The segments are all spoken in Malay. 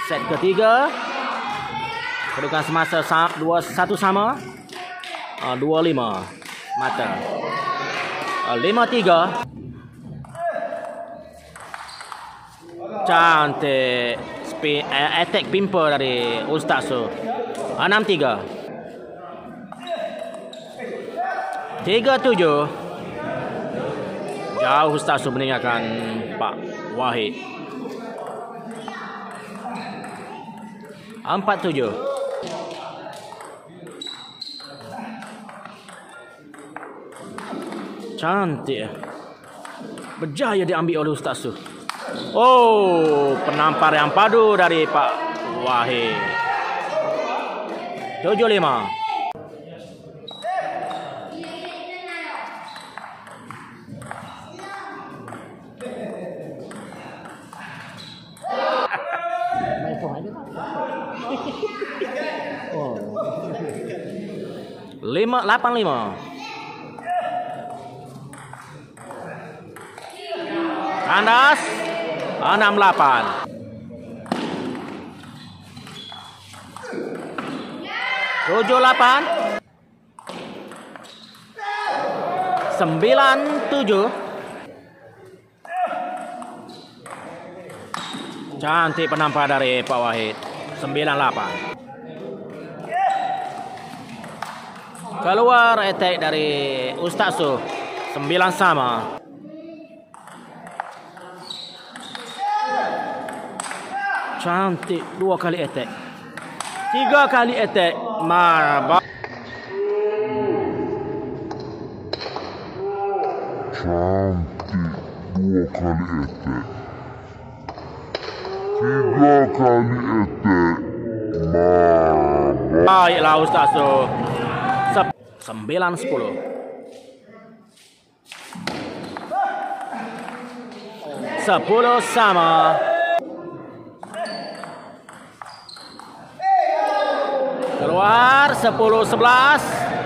Set ketiga. Kedudukan semasa 2-1 sama. 2-5 mata. 5-3. Cantik spin attack pimple dari Ustaz Su. 6-3. 3-7. Jauh Ustaz Su meninggalkan Pak Wahid. 4-7. Cantik. Berjaya diambil oleh Ustaz Su. Oh, penampar yang padu dari Pak Wahid. 7-5. Oh. 8-5. Kandas. 6-8. 7-8. 9-7. Cantik penampar dari Pak Wahid. 9-8. Keluar attack dari Ustaz Su. 9 sama. Cantik 2 kali attack. 3 kali attack. Marah. Cantik 2 kali attack. 3 kali attack. Marah. Baiklah Ustaz Su. 9-10. 10 sama. Keluar 10-11.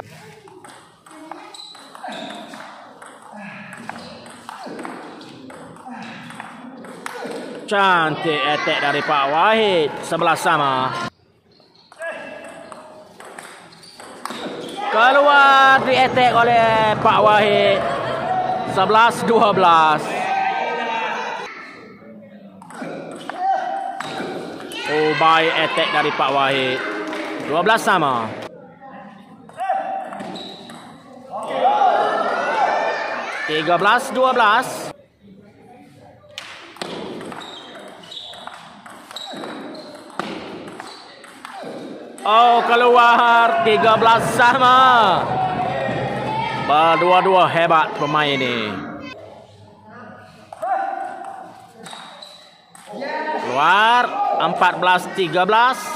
Cantik attack dari Pak Wahid. 11 sama. Keluar di attack oleh Pak Wahid. 11-12. Oh, baik attack dari Pak Wahid. 12 sama. 13-12. Oh, keluar 13 sama. Berdua-dua hebat pemain ini. Keluar 14-13.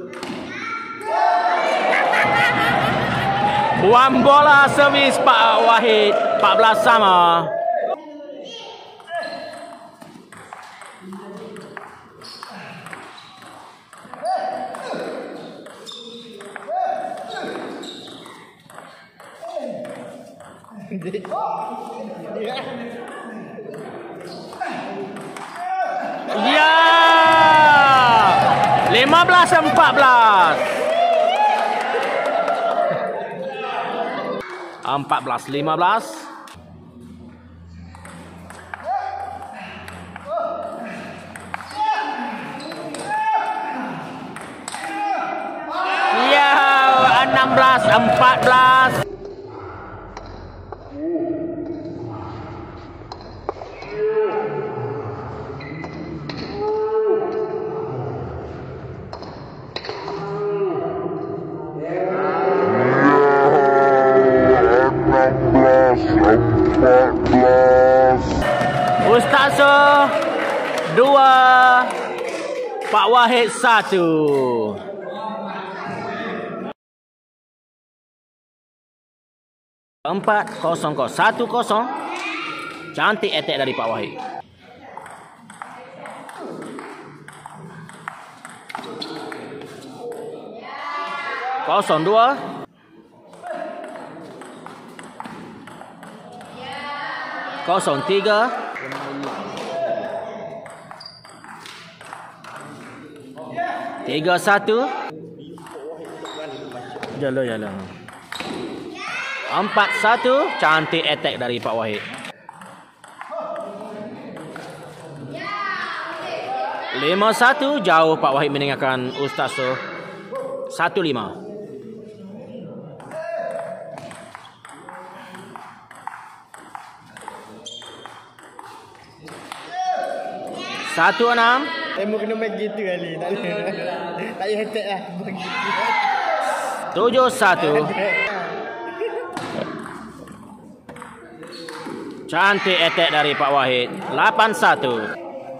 Buang bola servis Pak Wahid. 14 sama. Ya, 15-14. 14-15. Ya, 16-14. Ustaz Su 2, Pak Wahid 1. Empat 0-1-0. Cantik attack dari Pak Wahid. Kosong 2. 0-3. 3-1. Jalan. 4-1. Cantik attack dari Pak Wahid. 5-1. Jauh Pak Wahid meninggalkan Ustaz tu. 1-5. 1-6. Tembok kena main gitu kali. Tak payah attack lah. 7-1. Cantik attack dari Pak Wahid. 8-1.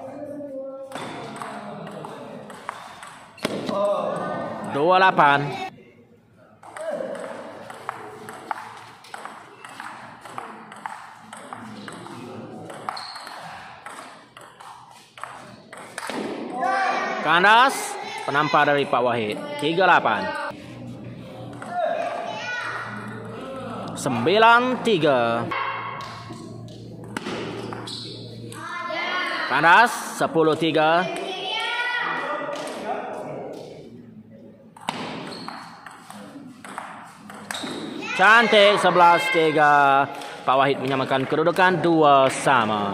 2-8. Kandas, penampar dari Pak Wahid. 3-8. 9-3. Kandas, 10-3. Cantik, 11-3. Pak Wahid menyamakan kedudukan 2 sama.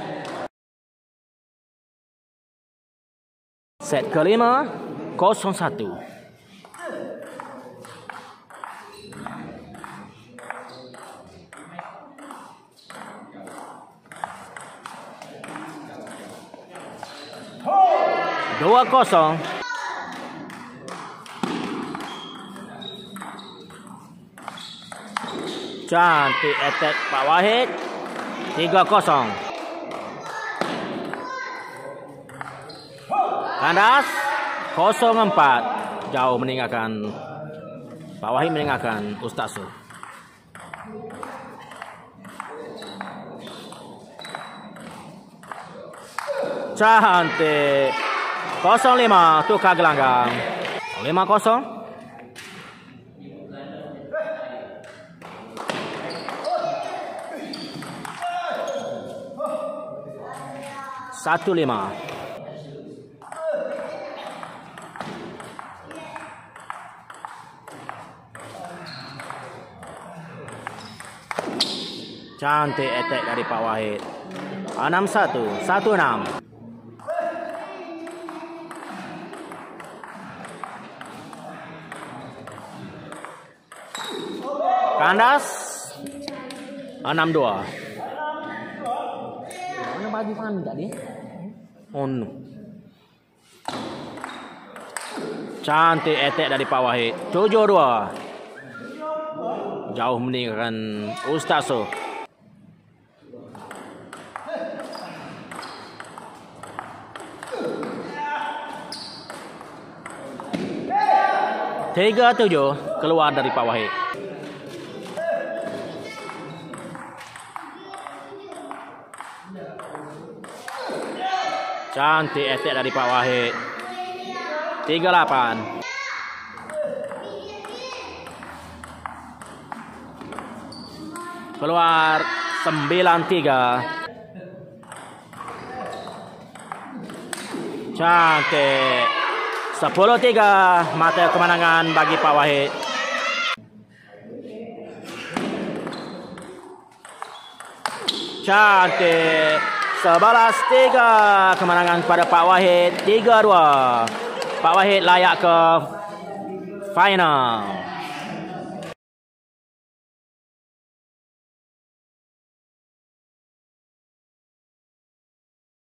Set kelima, 0-1. Dua kosong. Cantik attack Pak Wahid. 3-0. Kandas 0-4. Jauh meninggalkan Pak Wahid meninggalkan Ustaz tu. Cantik. 0-5. Tukar gelanggang. 5-0. 1-5. Cantik attack dari Pak Wahid. 6-1. 1-6. Kandas 6-2. Mana bagi fan tadi? Oh no. Cantik attack dari Pak Wahid. 7-2. Jauh meninggalkan Ustaz tu. Tiga 7 keluar dari Pak Wahid. Cantik attack dari Pak Wahid. 3-8. Keluar 9-3. Cantik. 10-3. Mata kemenangan bagi Pak Wahid. Cantik. 11-3. Kemenangan kepada Pak Wahid. 3-2. Pak Wahid layak ke final.